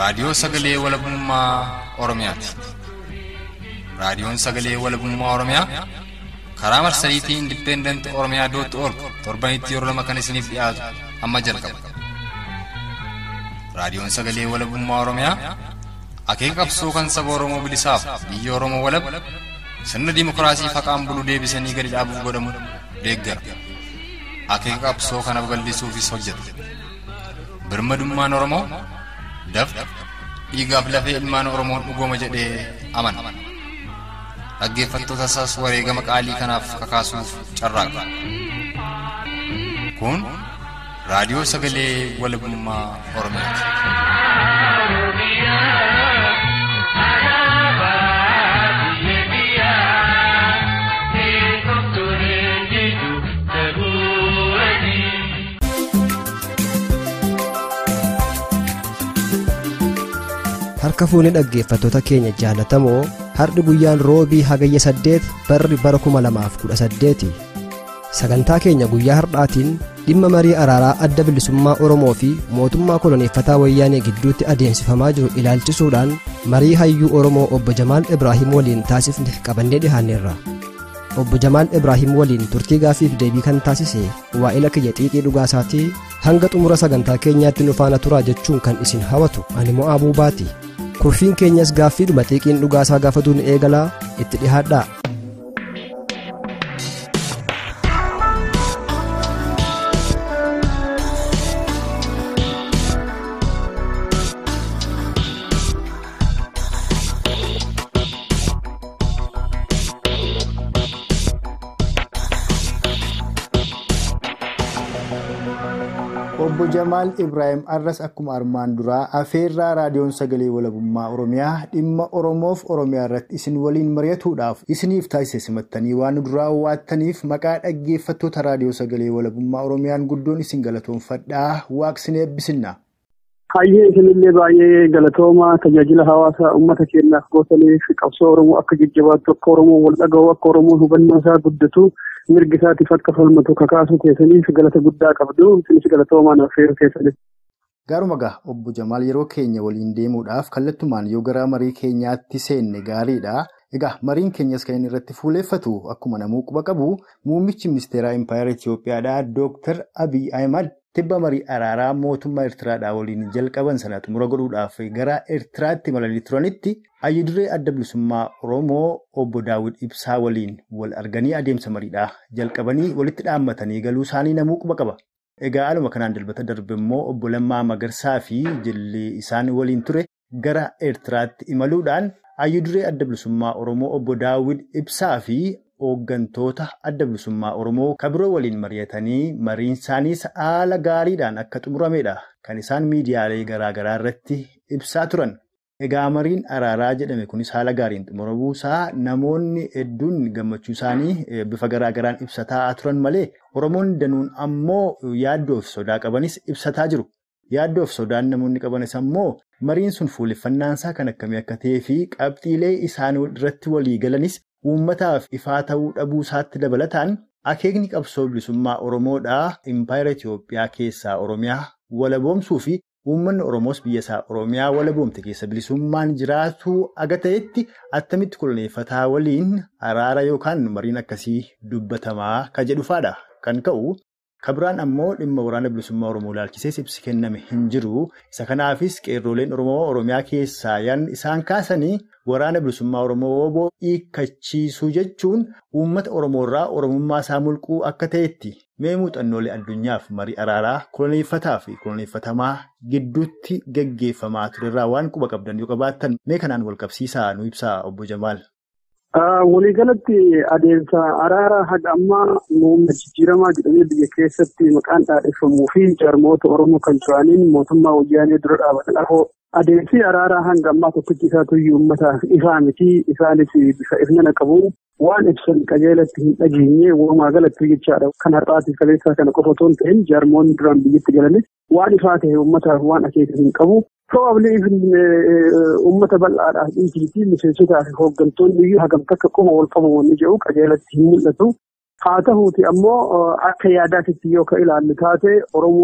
raadiyoo sagalee walabummaa Oromiyaati. Raadiyoon sagalee walabummaa Oromiyaa karaa marsariitii independent.oromia.org torbanitti yeroo lama kan isiniif dhiyaatu amma jalqaba. Raadiyoon sagalee walabummaa Oromiyaa akeeka qabsoo kan saba Oromoo bilisaaf biyya Oromoo walab sirna dimokiraasii faqaan bulu deebisanii gadi dhaabuuf godhamu deeggara. Akeeka qabsoo kana babal'isuufis hojjeta. Birmadummaan Oromoo dafqa dhiigaaf lafee ilmaan Oromoon dhugooma jedhee amana. Dhaggeeffattoota isaas wareegama qaalii kanaaf kakaasuuf carraaqa. Kun raadiyoo sagalee walabummaa Oromiyaati. Harka fuunee dhaggeeffattoota keenya jaalatamoo har'i guyyaan roobii hagayya 8 barri bara 2018 sagantaa keenya guyyaa har'aatiin dhimma marii araaraa adda bilisummaa Oromoo fi mootummaa koloneeffataa wayyaanee gidduutti adeemsifamaa jiru ilaalchisuudhaan marii hayyuu Oromoo obbo Jamaal Ibraahim waliin taasifne qabannee dhihaanneerra. Obbo Jamaal Ibraahim waliin turtii gaaffiif deebii kan taasise waa'ila kiyya xiiqii dhugaasaatii hanga xumura sagantaa keenyaatti nu faana turaa jechuun kan isin hawwatu ani Mo'aa Buubaati. Kurfiin keenyas gaaffiidhuma xiiqiin dhugaasaa gaafatuun eegalaa itti dhihaadhaa. Obbo Jamaal Ibraahim arras akkuma armaan duraa afeerraa raadiyoon sagalee walabummaa Oromiyaa dhimma Oromoof Oromiyaa irratti isin waliin mari'atuudhaaf isiniif taasise simattanii waan duraa waattaniif maqaa dhaggeeffattoota raadiyoo sagalee walabummaa Oromiyaan guddoon isin galatoonfadhaa waaqsin eebbisinna. Hayyee isinillee baay'ee galatooma tajaajila hawaasaa uummata keenyaaf gootaniif qabsoo Oromoo akka jajjabaattu akka Oromoo wal dhaga'u akka Oromoo hubannoo isaa guddatu mirgi isaatiif akka falmatu kakaasuu keessaniif galata guddaa qabdu isinis galatoomaan affeeruu keessaniif. Gaaruma gaa obbo Jamaal yeroo keenya waliin deemuudhaaf kallattumaan yoo gara marii keenyaatti seenne gaariidha. Egaa mariin keenyas kan inni irratti fuuleeffatu akkuma namuu quba qabu muummichi ministeeraa Impaayera Itoophiyaadhaa Dr. Abiy Ahimad tibba marii araaraa mootummaa Eertiraadhaa waliin jalqaban sana xumura godhuudhaaf gara Eertiraatti imalanii turanitti hayyuduree adda bilisummaa Oromoo obbo Daawud Ibsaa waliin wal arganii adeemsa mariidhaa jalqabanii walitti dhaammatanii galuu isaanii namuu quba qaba. Egaa aluma kanaan dilbata darbe immoo obbo Lammaa Magarsaa fi jillee isaan waliin ture gara Eertiraatti imaluudhaan hayyuduree adda bilisummaa Oromoo obbo Daawud Ibsaa fi hooggantoota adda bilisummaa Oromoo kabiroo waliin mari'atanii mariin isaaniis haala gaariidhaan akka xumuramedha kan isaan miidiyaalee garaagaraa irratti ibsaa turan. Egaa mariin araaraa jedhame kunis haala gaariin xumuramuusaa namoonni hedduun gammachuu isaanii bifa garaagaraan ibsataa turan malee Oromoonni danuun ammoo yaaddoof sodaa qabanis ibsataa jiru. Yaaddoof sodaan namoonni qabanis ammoo mariin sun fuuleffannaansaa kan akkamii akka ta'ee fi qabxiilee isaan irratti walii galanis uummataaf ifaa ta'uu dhabuu isaatti dabalataan akeekni qabsoo bilisummaa Oromoodhaa Impaayera Itoophiyaa keessaa Oromiyaa walaboomsuu fi uummanni Oromoos biyya isaa Oromiyaa walaboomte keessa bilisummaan jiraatu aga ta'etti attamitti koloneeffataa waliin araara yookaan mariin akkasii dubbatamaa ka jedhufaadha kan ka'u. Kabiraan ammoo dhimma waraana bilisummaa Oromoo ilaalchisees ibsi kenname hin jiru. Isa kanaafis qeerroleen Oromiyaa keessaa isaan kaasanii waraana bilisummaa Oromoo hiikkachiisuu jechuun uummata Oromoorraa Oromummaa isaa mulquu akka ta'etti mee muuxannoolee addunyaaf marii araaraa koloneeffataa fi koloneeffatamaa gidduutti gaggeeffamaa turerraa waan quba qabdan yoo qabaattan mee kanaan wal qabsiisaa nu ibsaa obbo Jamaal. Waliigalatti adeemsa araaraa haga ammaa muummee jijjiiramaa jedhamee biyya keessatti maqaan dhaadheffamuu fi jaarmoota Oromoo kan turaniin mootummaa wayyaanee dura dhaabatan afoo adeemsi araaraa hanga ammaa tokkichi isaatu uummataaf ifaa miti isaanis bifa ifnana qabu waan ibsan qajeelatti hin dhageenye walumaa galatti jechaadha kan har'aatiif kaleessaa kana qofa otoo hin ta'in jaarmoonni duraan biyyatti galanis waan ifaa ta'e uummataaf waan akeeka hin qabu. Probably uummata bal'aadhaaf dhiitii miseensotaa fi hooggantoonni iyyuu hagam takka quba wal qabu wanni jedhu qajeelatti hin mul'atu. Haa ta'uuti ammoo akka yaadaatitti yoo ka ilaallu taate Oromoon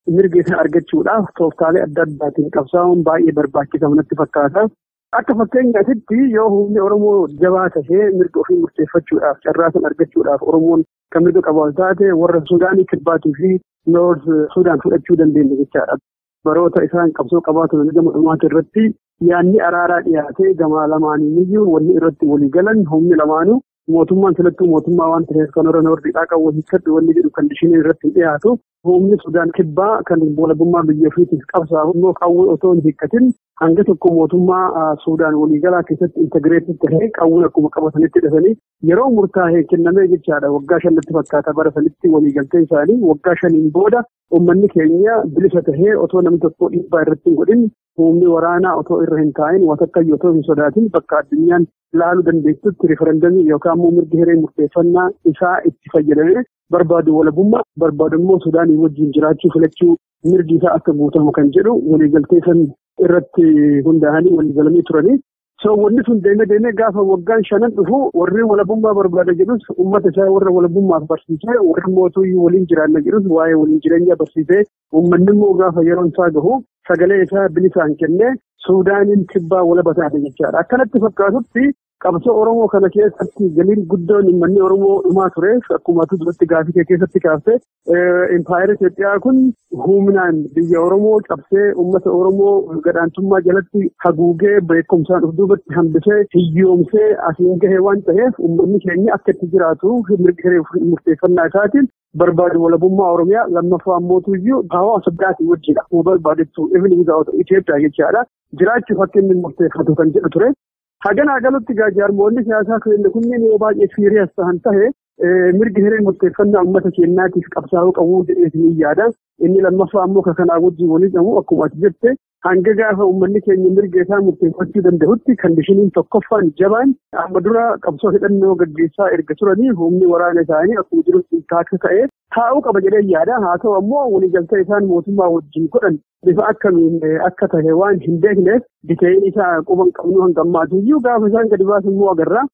mirga isaa argachuudhaaf tooftaalee adda addaatiin qabsaa'uun baay'ee barbaachisaa natti fakkaata. Akka fakkeenyaatti yoo humni Oromoo jabaa tahee mirga ofii murteeffachuudhaaf carraa san argachuudhaaf Oromoon kan mirga qabaatu taate warra Suudaanii kibbaatii fi Noord Suudaan fudhachuu dandeenya jechaadha. Baroota isaan qabsoo qabaatu gama dhumaata irratti yaadni araaraa dhiyaatee gama lamaaniiniyyuu wanni irratti walii galan humni lamaanuu mootummaan filattuu mootummaa waan ta'eef kan warra Noordiidhaa qabu hiikkadhu wanni jedhu kondishinii irratti hin dhiyaatu. Humni Sudaan kibbaa kan walabummaa biyya ofiitiif qabsaa'u immoo qawwee otoo hin hiikkatin hanga tokko mootummaa Sudaan waliigalaa keessatti integreetii tahee qawwee akkuma qabatanitti hidhatanii yeroo murtaa'ee kennamee jechaadha. Waggaa 5 fakkaata bara sanitti waliigaltee isaanii waggaa 5 booda uummanni keenya bilisa tahee otoo namni tokko dhiibbaa irratti hin godhin humni waraanaa otoo irra hin taa'in watakkayyoo otoo hin sodaatin bakka addunyaan ilaaluu dandeessutti riifarandamii yookaan immoo mirgi hiree murteeffannaa isaa itti fayyadamee barbaadu walabummaa barbaadu immoo Sudaanii wajjin jiraachuu filachuu mirgi isaa akka guutamu kan jedhu waliigaltee san irratti hundaa'anii waliigalanii turanii. So wanni sun deemee gaafa waggaan 5 dhufu warri walabummaa barbaada jedhus uummata isaa warra walabummaaf barsiisee warri mootuu waliin jiraanna jedhus waa'ee waliin jireenya barsiisee uummanni immoo gaafa yeroon isaa gahu sagalee isaa bilisaan kennee Suudaaniin kibbaa walaba taate jechaadha. Akkanatti fakkaatutti qabsoo Oromoo kana keessatti galiin guddoon uummanni Oromoo dhumaa ture akkuma duratti gaafii keessatti kaaftee impaayera Itoophiyaa kun humnaan biyya Oromoo cabsee uummata Oromoo gadaantummaa jalatti haguugee beekumsaan of duubatti hambisee hiyyoomsee asiin gahee waan ta'eef uummanni keenya akka itti jiraatu mirga hiree murteeffannaa isaatiin barbaadu walabummaa Oromiyaa lammaffaa mootuyyuu hawaasa biraatiin wajjidha. Barbaadettu even without Itoophiyaa jechaadha. Jiraachuuf akka inni murteeffatu kan jedhu ture. Haganaa galutti jaarmoonni siyaasaa kunneen yoo baay'ee siiriyaas ta'an tahe mirga hiree murteeffannaa uummata keenyaatiif qabsaa'uu qabu jedhee yaada. Inni lammaffaa ammoo kanaa wajjin walii qabu akkuma ati jette hanga gaafa uummanni keenya mirga isaa murteeffachuu danda'utti kondishiniin tokkoffaan jabaan amma dura qabsoo hidhannoo gaggeessaa erga turanii humni waraana isaanii akkuma jirutti taaksa ta'ee taa'uu qaba jedhee yaada. Haa ta'u ammoo waliigaltee isaan mootummaa wajjin godhan bifa akkamiin akka tahe waan hin beekneef diteeyin isaa quban qabnu hangammaatuyyuu gaafa isaan gadi baasan immoo agarra.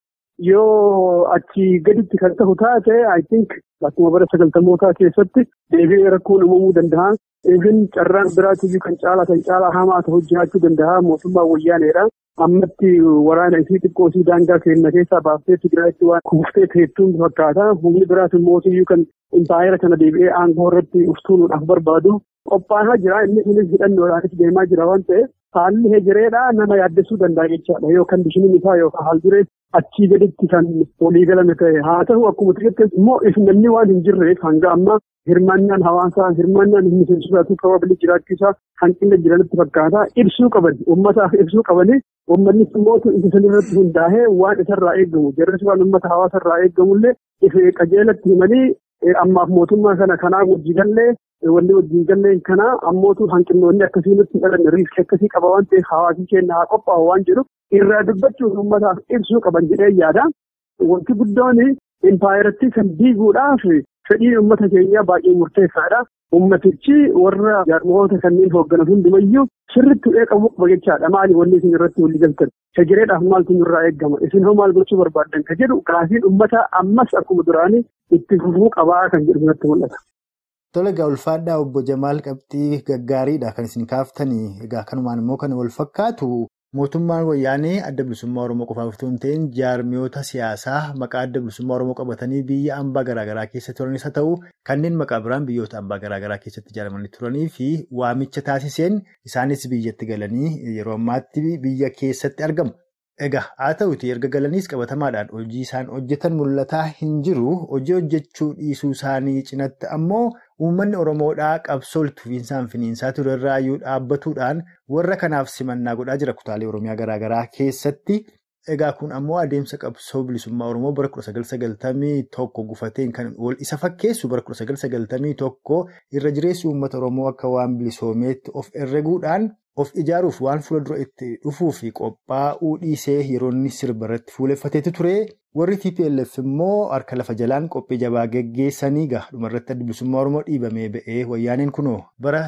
Yoo achi gaditti kan ta'u taate I think akkuma bara 90mootaa keessatti deebi'ee rakkoon uumamuu danda'a. Even carraan biraatiyyuu kan caalaa hamaa ta'u jiraachuu danda'a mootummaa wayyaaneedha. Ammatti waraana isii xiqqoo isii daangaa keenya keessaa baaftee Tigraayitti waan kuuftee teettuun fakkaata. Humni biraati mootiyyuu kan impaayera kana deebi'ee aangoo irratti uftuunuudhaaf barbaadu qophaa'aa jira. Inni kunis hidhannoodhaanis deemaa jira waan ta'eef haalli heejireedhaa nama yaaddessuu danda'a jechaadha. Yoo kondishiniin isaa yookaan haalduree achii gaditti kan walii galame ta'e haa ta'u akkuma xiqqeetti immoo namni waan hin jirreef hanga amma hirmaannaan hawaasaa hirmaannaan inni seensuudhaatu probably jiraachuu isaa hanqina jiranitti fakkaata. Ibsuu qaban uummataaf ibsuu qabanii uummanni immoo isa sanirratti hundaa'ee waan isarraa eegamu jarris waan uummata hawaasarraa eegamullee ife qajeelatti himanii ammaaf mootummaa kana kanaa wajjin gallee wanni wajjin galleen kana ammootu hanqinnoonni akkasii nutti dhalan riiskii akkasii qaba waan ta'eef hawaasni keenya haa qophaa'u waan jedhu irraa dubbachuuf uummataaf ibsuu qaban jedhee yaada. Wanti guddoon impaayeratti kan diiguudhaaf fedhiin uummata keenyaa baay'ee murteessaadha. Uummatichi warra jaarmoota kanneen hoogganan hundumayyuu sirriitti qabu qaba jechaadha. Maali wanni isin irratti walii galtan? Hejireedhaaf maaltu nurraa eegama? Isin hoo maal gochuu barbaaddan? Kan jedhu gaafiin uummataa ammas akkuma duraanii itti fufuu qabaa kan jedhu natti mul'ata. Tole egaa ulfaadhaa obbo Jamaal qabxii gaggaariidha kan isin kaaftanii. Egaa kanumaan immoo kan wal fakkaatu mootummaan wayyaanee adda bilisummaa Oromoo qofaaf osoo hin ta'in jaarmiyoota siyaasaa maqaa adda bilisummaa Oromoo qabatanii biyya hambaa garaagaraa keessa turanis haa ta'u kanneen maqaa biraan biyyoota hambaa garaagaraa keessatti ijaaramanii turanii fi waamicha taasiseen isaanis biyyatti galanii yeroo ammaatti biyya keessatti argamu. Egaa haa ta'uti erga galaniis qabatamaadhaan hojii isaan hojjetan mul'ataa hin jiru. Hojii hojjechuu dhiisuu isaanii cinatti ammoo uummanni Oromoodhaa qabsoo tufiinsaan finiinsaa ture irraayyuu dhaabbatuudhaan warra kanaaf simannaa godhaa jira kutaalee Oromiyaa garaagaraa keessatti. Egaa kun ammoo adeemsa qabsoo bilisummaa Oromoo bara 1991 gufateen kan wal isa fakkeessu bara 1991 irra jireessi uummata Oromoo akka waan bilisoomeetti of herreguudhaan of ijaaruuf waan fuula dura itti dhufuu fi qophaa'uu dhiisee yeroo inni sirba irratti fuuleffateetu ture. Warri TPLF immoo harka lafa jalaan qophii jabaa geggeessanii dhumarratti adda bilisummaa Oromoo dhiibamee ba'ee wayyaaneen kunoo bara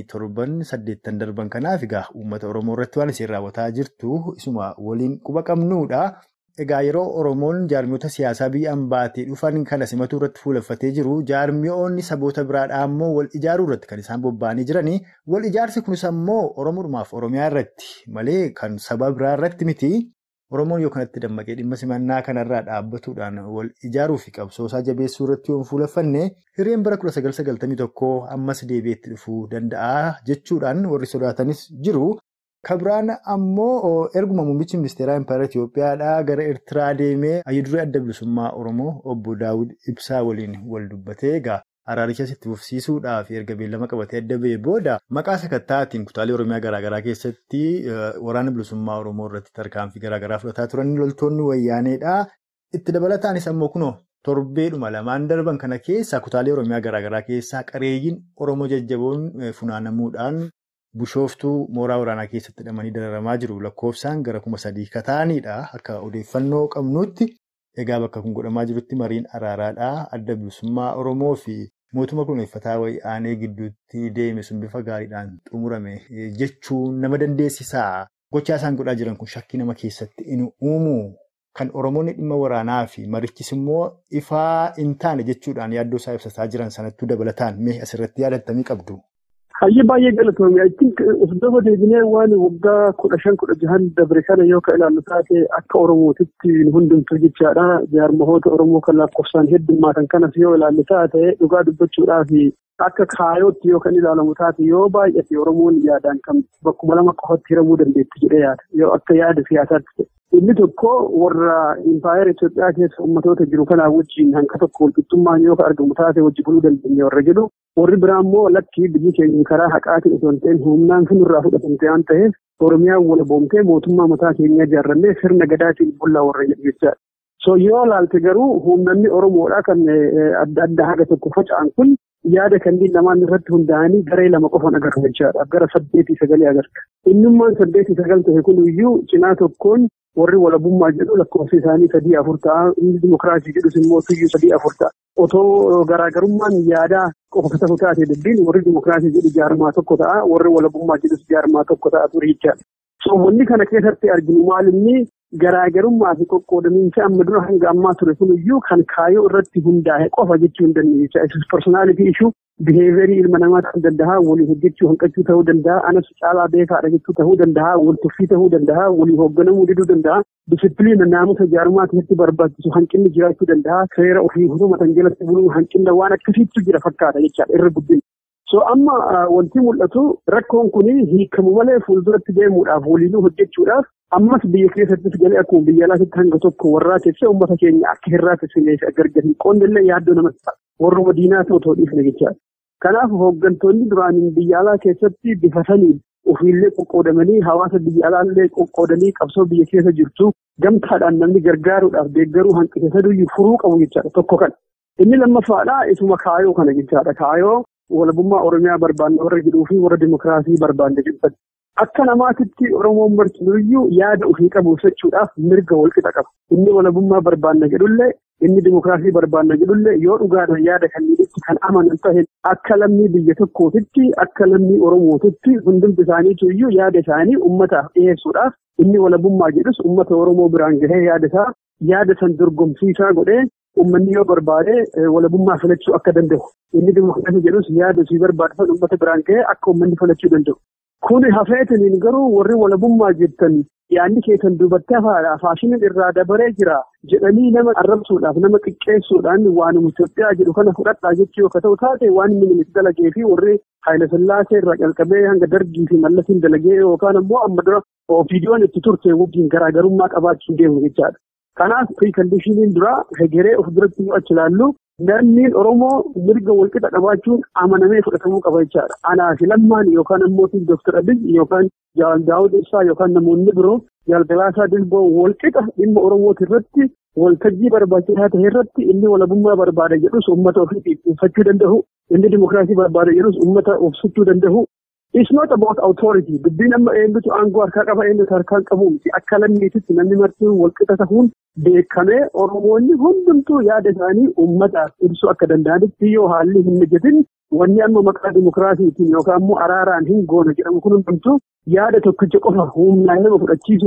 27-8 darban kanaaf uummata Oromoo irratti waan isheen raawwataa jirtu isuma waliin quba qabnuudha. egaa yeroo Oromoon jaarmiyoota siyaasaa biyya ambaatii dhufan kana simatu irratti fuuleffatee jiru jaarmiyoonni saboota biraadhaa immoo wal ijaaruu irratti kan isaan bobba'anii jiranii wal ijaarsi kunis ammoo Oromoodhumaaf Oromiyaa irratti malee kan saba biraa irratti miti. Oromoon yoo kanatti dammaqee dhimma simannaa kanarraa dhaabbatuudhaan wal ijaaruu fi qabsoosaa jabeessuu irratti yoo fuuleffanne hireen bara 1991 ammas deebi'eetti dhufuu danda'a jechuudhaan warri sodaatanis jiru. Kabiraan ammoo erguma muummichi ministeeraa Impaayera Itoophiyaadhaa gara Eertiraa deemee hayyuduree adda bilisummaa Oromoo obbo Daawud Ibsaa waliin wal dubbatee egaa araarichas itti fufsiisuudhaaf erga beellama qabatee adda ba'ee booda maqaa sakattaatiin kutaalee Oromiyaa garaagaraa keessatti waraana bilisummaa Oromoo irratti tarkaanfii garaagaraa fudhataa turan loltoonni wayyaaneedha. Itti dabalataanis ammoo kunoo torbeedhuma lamaan darban kana keessa kutaalee Oromiyaa garaagaraa keessaa qareeyyiin Oromoo jajjaboon funaanamuudhaan Bishooftuu mooraa waraanaa keessatti hidhamanii dararamaa jiru. Lakkoofsaan gara 3,000 ka ta'anidha akka odeeffannoo qabnutti. Egaa bakka kun godhamaa jirutti mariin araaraadhaa adda bilisummaa Oromoo fi mootummaa kunuunfataa wayyaanee gidduutti deeme sun bifa gaariidhaan xumurame jechuun nama dandeessisaa. Gochaa isaan godhaa jiran kun shakkii nama keessatti inni uumu kan Oromoonni dhimma waraanaa fi marichis immoo ifaa hin taane jechuudhaan yaaddoo isaa ibsataa jiran sanattuu dabalataan mee asirratti yaadattamii qabdu. Hayyee baay'ee galatoomii. I think osoo deebinee waan waggaa 15-16 dabre kana yoo ka ilaallu taate akka Oromootitti hundumtuu jechaadha. Jaarmahoota Oromoo kan lakkoofsaan heddummaatan kanas yoo ilaallu taate dhugaa dubbachuudhaaf akka kaayootti yoo kan ilaalamu taate yoo baay'ate Oromoon yaadaan kan bakkuma lama qofatti hiramuu dandeetti jedhee yaada. Yoo akka yaada siyaasaatti inni tokko warra Impaayera Itoophiyaa keessa uummatoota jiru kanaa wajjin hanqa tokko walqixxummaan yoo argamu taate wajji buluu dandeenya warra jedhu. Warri biraa immoo lakkii biyyi keenya karaa haqaatiin osoo hin ta'in humnaan sunirraa fudhatamte waan ta'eef Oromiyaan wal boomtee mootummaa mataa keenyaa ijaarrannee sirna gadaatiin bullaa warra jedhu jechaadha. So yoo ilaalte garuu humnanni Oromoodhaa kan adda addaa haga tokko faca'an kun yaada kanneen lamaan irratti hundaa'anii garee lama qofan agarra jechaadha. Gara 8-9 agarra. Innummaan 8-9 ta'e kun iyyuu cinaa tokkoon warri walabummaa jedhu lakkoofsi isaanii 3-4 ta'a. Inni dimokiraasii jedhus immoo tuyyuu 3-4 ta'a. Otoo garaagarummaan yaadaa qofa ta'uu taate dubbiin warri dimokiraasii jedhu jaarmaa tokko ta'a. Warri walabummaa jedhus jaarmaa tokko ta'a ture jechaadha. So wanni kana keessatti arginu maal inni garaagarummaa fi qoqqoodamiinsa amma dura hanga ammaa ture kun iyyuu kan kaayoo irratti hundaa'e qofa jechuu hin dandeenye. Isis personality issue biheeviyerii ilma namaa ta'uu danda'a, walii hojjechuu hanqachuu ta'uu danda'a, anas caalaa beekaadha jechuu ta'uu danda'a, wal tuffii ta'uu danda'a, walii hoogganamuu diduu danda'a, disipiliina naamusa jaarmaa keessatti barbaachisu hanqinni jiraachuu danda'a, seera ofii hurmatan jalatti buluu hanqinna waan akkasiitu jira fakkaata jechaadha irra guddina. So amma wanti mul'atu rakkoon kun hiikamu malee fuulduratti deemuudhaaf waliinuu hojjechuudhaaf ammas biyya keessattis galee akkuma biyya alaatti hanga tokko warraa keessaa uummata keenya akka hirraa keessummees gargar hin qoonnellee yaaddoo namatti ta'a. Warra diinaa ta'uu dhiifne jechaadha. Kanaaf hooggantoonni duraaniin biyya alaa keessatti bifa saniin ofiillee qoqqoodamanii hawaasa biyya alaallee qoqqoodanii qabsoo biyya keessa jirtu gamtaadhaan namni gargaaruudhaaf deeggaruu hanqise saduyyuu furuu qabu jechaadha tokko kana. Inni lammaffaadha isuma kaayoo kana jechaadha. Kaayoo walabummaa Oromiyaa barbaanne warra jedhuu fi warra dimokiraasii barbaanne jedhu. Akka namaatitti Oromoon martinuyyuu yaada ofii qabu ibsachuudhaaf mirga walqixa qaba. Inni walabummaa barbaanne jedhullee inni dimokiraasii barbaanne jedhullee yoo dhugaadhaan yaada kanniitti kan amanan ta'e akka lammii biyya tokkootitti akka lammii Oromootitti hundumti isaaniitu iyyuu yaada isaanii uummataaf dhiyeessuudhaaf inni walabummaa jedhus uummata Oromoo biraan gahee yaada san dorgomsiisaa godhee uummanni yoo barbaade walabummaa filachuu akka danda'u. Inni dimokiraasii jedhus yaada ofii barbaadatan uummata biraan gahee akka uummanni filachuu danda'u. Kuni hafeetaniin garuu warri walabummaa jettan yaadni keessan duubatti hafaadha faashiniin irraa dabaree jira jedhanii nama arrabsuudhaaf nama xiqqeessuudhaan waanuma Itoophiyaa jedhu kana fudhadhaa jechuu yoo ta'u taate waan inni dalagee fi warri Haayile Sillaasee irraa calqabee hanga Dargii fi Mallasiin dalagee yookaan ammoo amma dura viidiyoon itti turte wajjin garaagarummaa qabaachuu deemu jechaadha. Kanaaf piikandishiniin dura hegeree of duratti yoo achi ilaallu namni Oromoo mirga walqixa qabaachuun amanamee fudhatamuu qaba jechaadha. Anaa fi lammaan yookaan ammoo Dr. Abiy yookaan Jaal Daawud Ibsaa yookaan namoonni biroo Jaal Galaasaa Dilboo walqixa dhimma Oromooti irratti waltajjii barbaachisaa ta'e irratti inni walabummaa barbaada jedhus uummata ofii ibsachuu danda'u. Inni dimokiraasii barbaada jedhus uummata ibsachuu danda'u. It's not about authority. Dubbiin amma eenyutu aangoo harkaa qaba eenyutu harkaan qabu miti. Akka lammiititti namni martuu walqixa ta'uun beekamee Oromoonni hundumtuu yaada isaanii uummataaf ibsuu akka danda'anitti yoo haalli hin mijatin wanni amma maqaa dimokiraasiitiin yookaan immoo araaraan hin goona jedhamu kun hundumtuu yaada tokkicha qofa humnaan nama fudhachiisuudhaaf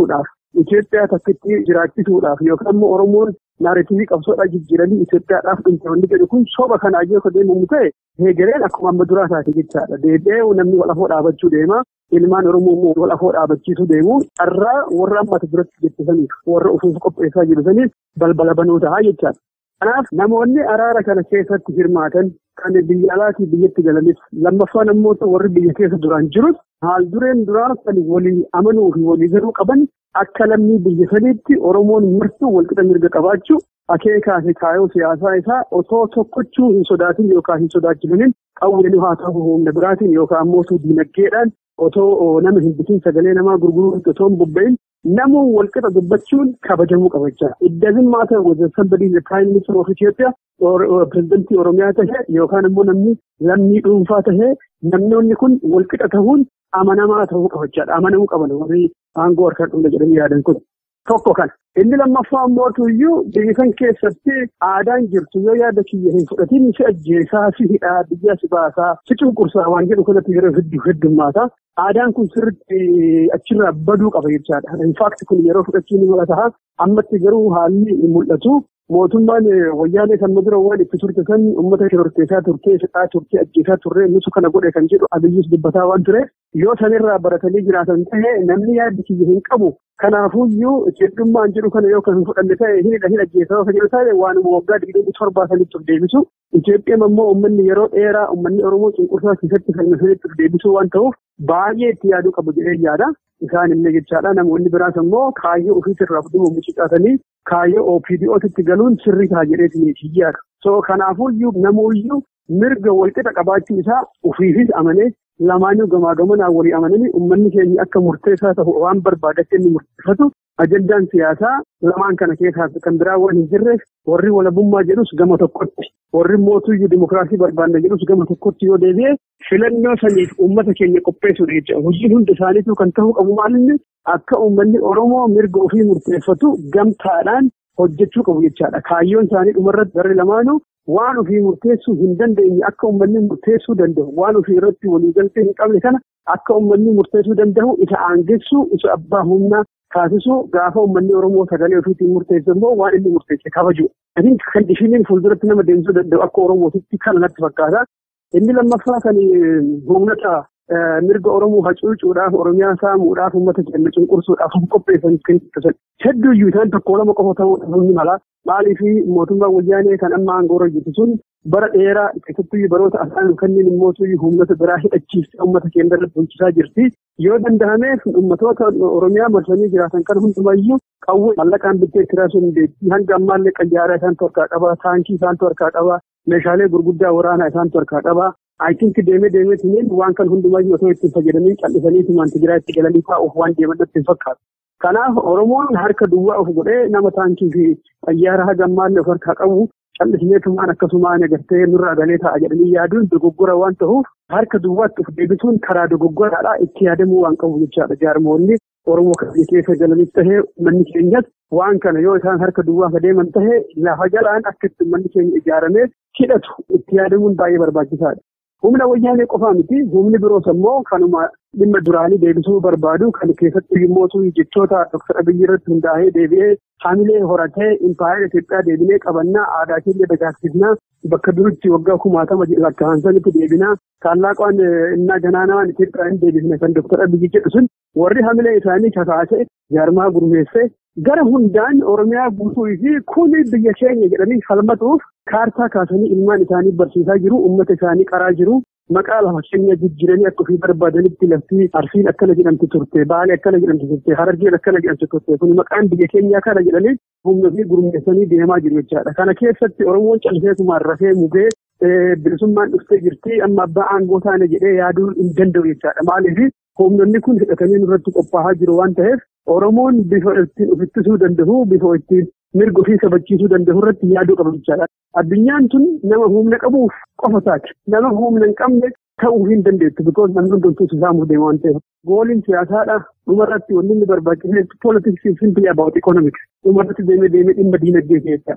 Itoophiyaa takkitti jiraachisuudhaaf yookaan immoo Oromoon naareetivii qabsoodhaa jijjiiranii Itoophiyaadhaaf dhimmoonni jedhu kun soba kanaa yoo deemamu ta'e heegaleen akkuma amma duraa taate jechaadha. Deebi'ee namni wal afoo dhaabachuu deema. Ilmaan Oromoo immoo wal afoo dhaabachiisuu deemu carraa warra ammata duratti jettisaniif warra ofuuf qopheessaa jiru saniif balbala banuu ta'a jechaadha. Kanaaf namoonni araara kana keessatti hirmaatan kan biyya alaatii biyyatti galanis lammaffaan immoo warri biyya keessa duraan jirus haal dureen duraa kan walii amanuu fi walii galuu qaban akka lammii biyya saniitti Oromoon martuu walqixa mirga qabaachuu akeekaa fi kaayoo siyaasaa isaa otoo tokkochuu hin sodaatin yookaan hin sodaachifamiin qawweenii haa ta'u humna biraatiin yookaan ammoo dinagdeedhaan otoo nama hin bitin sagalee namaa gurguruu otoo hin bobba'in namuu walqixa dubbachuun kabajamuu qaba jechuudha. It doesn't matter whether somebody is the Prime Minister of Ethiopia or President Oromiyaa tahe yookaan immoo namni lammii dhuunfaa tahe namnoonni kun walqixa tahuun amanamaa ta'uu qaba jechuudha. Amanamuu qaban warri aangoo harkaan dhumna jedhanii yaadan kun. Tokko kana. Inni lammaffaa mootuyyuu biyya kan keessatti aadaan jirtu yoo yaada kiyya hin fudhatiin si ajjeesaa si hidhaa biyya si baasaa si cunqursaa waan jedhu kanatti yeroo heddummaata. Aadaan kun sirriitti achirraa baduu qaba jechaadha. Infaakti kun yeroo fudhachuun ni mul'ata. Ammatti garuu haalli mul'atu. Mootummaan wayyaanee kan dura waan itti turte kan uummata shororkeessaa turtee fixaa turtee ajjeesaa turre nuti kana godhe kan jedhu Abiyyis dubbataa waan ture yoo sanirraa baratanii jiraatan ta'e namni yaaddi kiyya hin qabu. Kanaafuyyuu jedhummaan jedhu kana yoo kan hin fudhanne ta'e hin ajjeesaa kan jedhu ta'e waanuma waggaa 27 sanitti deebisu. Itoophiyaan immoo uummanni yeroo dheeraa uummanni Oromoo cunqursaa keessatti kan sanitti deebisuu waan ta'uuf baay'ee itti yaaduu qabu jedhee yaada. Isaan illee jechaadha namoonni biraas immoo kaayyoo ofiitirraa fudhuu mucucaatanii kaayyoo OPDO'tti galuun sirrii ta'a jedheetiin hiyyaadha. So kanaafuyyuu namuuyyuu mirga walqixa qabaachuu isaa ofiifis amanee lamaanuu gamaa gamanaa walii amananii uummanni keenya akka murteessaa ta'u waan barbaadetti inni murteeffatu ajandaan siyaasaa lamaan kana keessaa kan biraa waan hin jirreef warri walabummaa jedhus gama tokkotti warri mootuyyuu dimokiraasii barbaanna jedhus gama tokkotti yoo deebi'e filannoo saniif uummata keenya qopheessuudha jechuudha. Hojiin hundi isaaniitu kan ta'uu qabu maalinni akka uummanni Oromoo mirga ofii murteeffatu gamtaadhaan hojjechuu qabu jechaadha. Kaayyoon isaanii dhumarratti garri lamaanuu waan ofii murteessuu hin dandeenye akka uummanni murteessuu danda'u waan ofii irratti waliigaltee hin qabne kana akka uummanni murteessuu danda'u isa aangessuu isa abbaa humnaa taasisuu gaafa uummanni Oromoo sagalee ofiitiin murteessu immoo waan inni murteesse kabaju. Kan isheen fuulduratti nama deemsuu danda'u akka Oromootitti kana natti fakkaata. Inni lammaffaa kan humnata mirga Oromoo hacuucuudhaaf Oromiyaa saamuudhaaf uummata keenya cunqursuudhaaf qopheessan kan taasisan. Hedduuyyuu isaan tokko lama qofa ta'uu ni mala. Maaliif mootummaan wayyaanee kan amma aangoo jirtu sun bara dheeraa keessattuu baroota afaan kanneen immoo humnata biraa hidhachiistee uummata keenya irratti bulchisaa jirti. Yoo danda'ameef uummatoota Oromiyaa marsanii jiraatan kan hundumayyuu qawwee mallaqaan bittee itti raasuun dandeettii hanga ammaallee qayyaaraa isaantu harkaa qaba, taankii isaantu harkaa qaba, meeshaalee gurguddaa waraanaa isaantu harkaa qaba. Ayitinki deemee waan kan hundumayyuu otoo ittiin fayyadanii callisanii tumaan Tigiraa itti galanii taa'uuf waan deeman natti hin fakkaatu. Kanaaf Oromoon harka duwwaa of godhee nama taankii fi xayyaara haga ammaallee of harkaa qabu callisnee tumaan akkasumaan agartee nurraa galee taa'a jedhanii yaaduun dogoggora waan ta'uuf harka duwwaatti of deebisuun karaa dogoggoraadhaa itti yaadamuu waan qabu jechaadha. Jaarmoonni Oromoo kan keessa galanis tahee manni keenyas waan kana yoo isaan harka duwwaa adeeman tahee lafa jalaan akka itti manni keenya ijaaramee hidhatu itti yaadamuun baay'ee barbaachisaadha. Humna wayyaanee qofaa miti humni biroos immoo kanuma dhimma duraanii deebisuu barbaadu kan keessatti mootuu jechoota Dr. Abiyyi irratti hundaa'ee deebi'ee haamilee horatee impaayera Itoophiyaa deebinee qabannaa aadaa keenya dagaagsifnaa bakka duritti waggaa 60 lakkaa'an sanitti deebinaa kallaaqaan innaa ganaanaan Itoophiyaa hin deebisne kan Dr. Abiyyi jedhu sun warri haamilee isaanii kakaasee jaarmaa gurmeessee gara hundaan Oromiyaa guutuu fi kuni biyya keenya jedhanii falmatuuf kaartaa kaasanii ilmaan isaanii barsiisaa jiru, uummata isaanii qaraa jiru. Maqaa lafa keenya jijjiiranii akka ofii barbaadanitti lafti Arsiin akkana jedhamti turte, Baalee akkana jedhamti turte, Harargeen akkana jedhamti turte. Kun maqaan biyya keenyaa kana jedhanii humna fi gurmeessanii deemaa jiru jechaadha. Kana keessatti Oromoon calliseetumaan rafee mugee bilisummaan dhuftee jirti amma abbaa aangoo taane jedhee yaaduu hin danda'u jechaadha. Maaliif humnoonni kun hidhatanii nurratti qophaa'aa jiru waan ta'eef Oromoon bifa ittiin of ittisuu danda'u, bifa ittiin mirga ofii kabachiisuu danda'u irratti yaaduu qaba jechaadha. Addunyaan tun nama humna qabuuf qofa taati. Nama humna hin qabne ta'uu hin dandeettu. Bikoos namni hundumtuu saamuuf deema waan ta'eef. Gooliin siyaasaadha. Dhumarratti wanni inni barbaachisu politiksii simply about economics. Dhumarratti deemee dhimma diinagdee keessadha.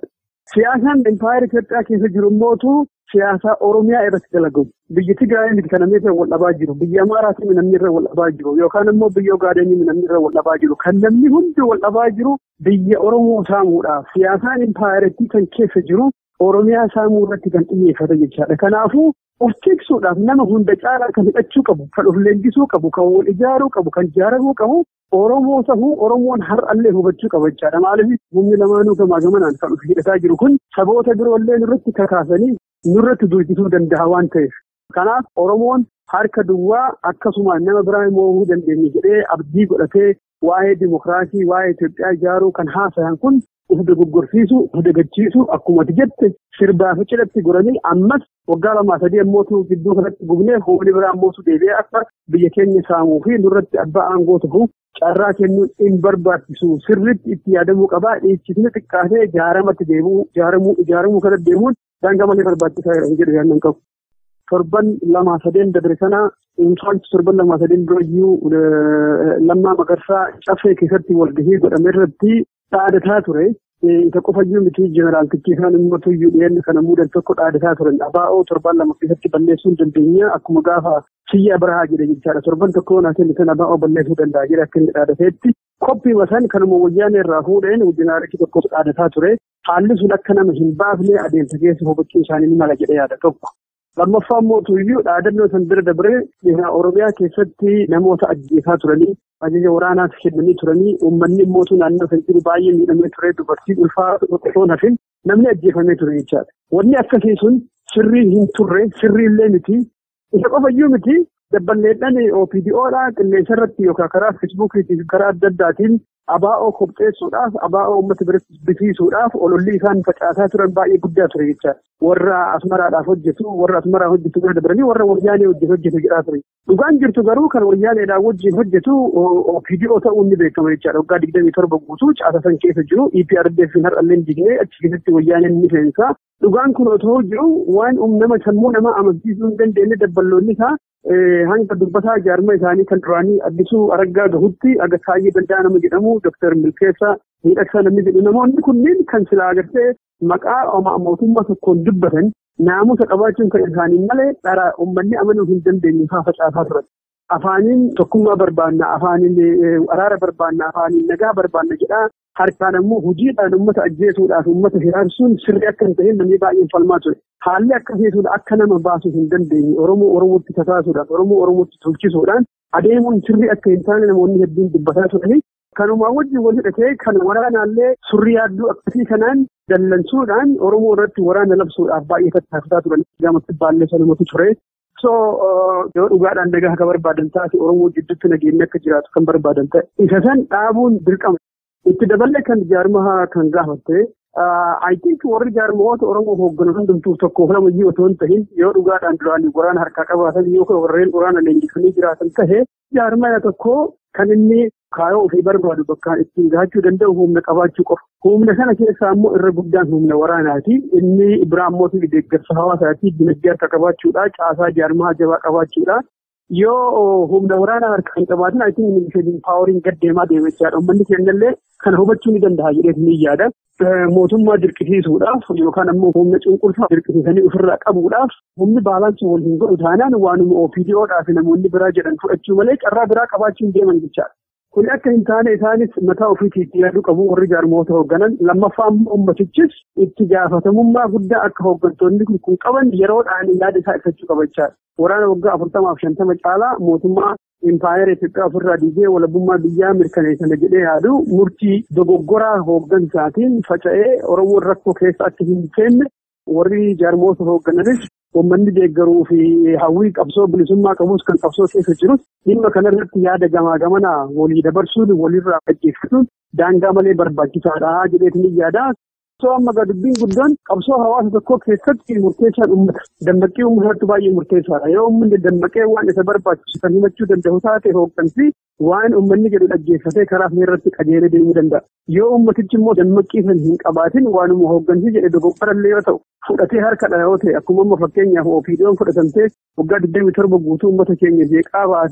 Siyaasaan impaayera Itoophiyaa keessa jiru mootu siyaasa Oromiyaa irratti dalagamu. Biyyi Tigraay miti kan namni irra wal dhabaa jiru. Biyya Amaaraatii namni irra wal dhabaa jiru. Yookaan immoo biyya Ogaadeenii namni irra wal dhabaa jiru. Kan namni hundi wal dhabaa jiru biyya Oromoo saamuudhaaf. Siyaasaan impaayeratti kan keessa jiru Oromiyaa saamuu irratti kan xiyyeeffate jechaadha. Kanaafuu of tiksuudhaaf nama hunda caalaa kan hidhachuu qabu, kan of leenjisuu qabu, kan wal ijaaruu qabu, kan ijaaramuu qabu. Oromoo sahuu Oromoon har'allee hubachuu qaba jechaadha. Maaliif humni lamaanuu gamaa gamanaan kan of hidhataa jiru kun saboota biroollee nurratti kakaasanii nurratti duulchisuu danda'a waan ta'eef. Kanaaf Oromoon harka duwwaa akkasuma nama biraa mo'uu dandeenye jedhee abdii godhatee waa'ee dimokiraasii, waa'ee Itoophiyaa ijaaruu kan haasayan kun of dogoggorsiisuu, of dagachiisuu akkuma jette sirbaa fi cidhatti goranii ammas waggaa 2-3 ammootu gidduu kanatti gubnee humni biraa ammootu deebi'ee akka biyya keenya saamuu fi nurratti abbaa aangoo ta'u carraa kennuun hin barbaachisu. Sirriitti itti yaadamuu qabaa. Dhiichisni xiqqaatee ijaaramatti deemuu, ijaaramuu kana deemuun daangaa malee barbaachisaa jedhu yaadnan qabu. Torban 2-3 dabre sana infaanti torban 2-3 durayyuu Lammaa Magarsaa Caffee keessatti walgahii godhame irratti dhaadataa ture. Isa qofayyuu miti jeneraaltichi isaan immoo tuyyuu dhiyeenya kana muudan tokko dhaadataa turan. Abaa'oo torban 2 keessatti balleessuu hin dandeenya akkuma gaafa Siyyaa Birahaa jedhe jechaadha. Torban tokko naaseen kan abaa'oo balleessuu danda'a jedhe akka inni dhaadateetti. Qophii masaan kanuma wayyaanee irraa fuudheen wajjinaarichi tokko dhaadataa ture. Haalli sun akka nama hin baafne adeemsa keessa hubachuu isaanii ni mala jedhee yaada tokko. Lammaffaa immoo tuyyuu dhaadannoo san bira dabree dhihaa Oromiyaa keessatti namoota ajjeesaa turanii ajaja waraanaas kennanii turanii uummanni immoo naannoo kan jiru baay'ee miidhamee ture dubartii ulfaa osoo nafin namni ajjeefamee ture jechaadha. Wanni akkasii sun sirrii hin turre sirriillee miti isa qofayyuu miti dabballeedhaan OPDOdhaa qilleensa irratti yookaan karaa feesbuukiitii fi karaa adda addaatiin abaa'oo qopheessuudhaaf abaa'oo uummata biratti bisiisuudhaaf ololli isaan facaasaa turan baay'ee guddaa ture jechaadha. Warra asmaraadhaaf hojjetu, warra asmaraa hojjetu bira dabranii warra wayyaanee hojjetu jedhaa ture. Dhugaan jirtu garuu kan wayyaaneedhaan wajjin hojjetu OPDO ta'uun ni beekama jechaadha. Waggaa 27 guutuu caasasan keessa jiru EPRDF har'allee dignee achi keessatti wayyaaneen ni seensa. Dhugaan kun otoo jiru waan nama sammuu namaa amansiisuu hin dandeenye dabballoonni isaa hanga dubbataa jaarma isaanii kan duraanii Addisuu Araggaa gahutti aga Taayyee Danda'a nama jedhamu Dr. Milkeessaa Miidhagsaa namni jedhu namoonni kunneen kan silaa agartee maqaa mootummaa tokkoon dubbatan naamusa qabaachuun kan isaanii malee dhara uummanni amanuu hin dandeenye faa facaasaa turan. Afaaniin tokkummaa barbaanna, afaaniin araara barbaanna, afaaniin nagaa barbaanna jedhaa harkaan ammoo hojiidhaan uummata ajjeesuudhaaf uummata hiraarsuun sirrii akka hin ta'in namni baay'een falmaa ture. Haalli akkasiisuun akka nama baasuu hin dandeenye Oromootti kakaasuudhaan, Oromootti tolchisuudhaan adeemuun sirrii akka hin taane namoonni hedduun dubbataa turanii. Kanumaa wajjin wal hidhatee kan waraanaallee surrii yaadduu akkasii kanaan dallansuudhaan Oromoo irratti waraana labsuudhaaf baay'ee tattaafataa turan. Gaamatti baalleessa namatu ture. Yoo dhugaadhaan nagaa akka barbaadan taate Oromoo jidduutti nageenyi akka jiraatu kan barbaadan ta'e. Isa san dhaabuun dirqama. Itti daballee kan jaarmaa kan gaafatte. I think warri jaarmoota Oromoo hoogganan hundumtuu tokkoof lama iyyuu otoo hin tahin yoo dhugaadhaan duraan waraana harkaa qabaatan yoo warreen waraana leenjifanii jiraatan tahe jaarmaa tokko kan inni kaayoo ofii barbaadu bakkaan ittiin gahachuu danda'u humna qabaachuu qofa. Humna kana keessaa immoo irra guddaan humna waraanaati. Inni biraa immoo deeggarsa hawaasaati dinagdee harka qabaachuudha. Caasaa jaarmaa jabaa qabaachuudha. Yoo humna waraanaa harka hin qabaatin I think ministeerri paaworiin gaddeemaa deemachaadha. Uummanni keenyallee kana hubachuu ni danda'a jedhee ni yaada. Mootummaa dirqisiisuudhaaf yookaan ammoo humna cunqursaa dirqisiisanii ofirraa qabuudhaaf humni baalaansii wal hin godhu taanaan waanuma OPDOdhaa fi namoonni biraa jedhan fudhachuu malee carraa biraa qabaachuu hin deeman jechaadha. Kun akka hin taane isaanis mataa ofiitti yaaduu qabu warri jaarmoota hoogganan lammaffaa ummatichis itti gaafatamummaa guddaa akka hooggantoonni kun qaban yeroodhaan yaada isaa ibsachuu qaba jechaadha. Waraana waggaa 40-50 caalaa mootummaa impaayera Itoophiyaa ofirraa diigee walabummaa biyyaa mirkaneessana jedhee yaadu murtii dogoggoraa hooggansaatiin faca'ee Oromoon rakkoo keessa akka hin seenne warri jaarmoota hooggananis uummanni deeggaruu fi hawwii qabsoo bilisummaa qabus kan qabsoo keessa jirus dhimma kanarratti yaada gamaa gamanaa walii dabarsuun walirraa dhaggeeffatuun daangaa malee barbaachisaadha jedheetiin yaada. Amma dubbiin guddoon qabsoo hawaasa tokkoo keessatti murteessaan uummata. Dammaqii uummatatti baay'ee murteessaadha. Yoo uummanni dammaqee waan isa barbaachisu kan himachuu danda'u taate hooggansi waan uummanni jedhu dhaggeeffatee karaa irratti qajeelee deemuu danda'a. Yoo uummatichi immoo dammaqii san hin qabaatin waanuma hooggansi jedhe dogoggorallee yoo ta'u fudhatee harkadha yoo ta'e akkuma amma fakkeenyaaf OPDO'n fudhatamtee waggaa 27 guutuu uummata keenya jeeqaa baasee